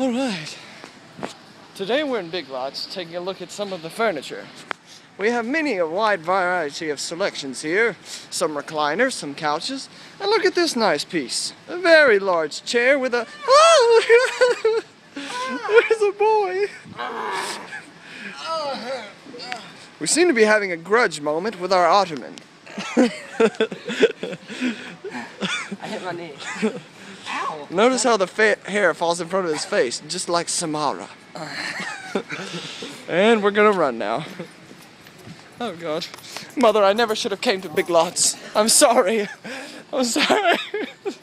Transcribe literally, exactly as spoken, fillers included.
Alright. Today we're in Big Lots taking a look at some of the furniture. We have many a wide variety of selections here. Some recliners, some couches, and look at this nice piece. A very large chair with a... Oh! There's a boy! We seem to be having a Grudge moment with our ottoman. I hit my knee. Ow! Notice how the fa hair falls in front of his face, just like Samara. And we're gonna run now. Oh God. Mother, I never should have came to Big Lots. I'm sorry. I'm sorry.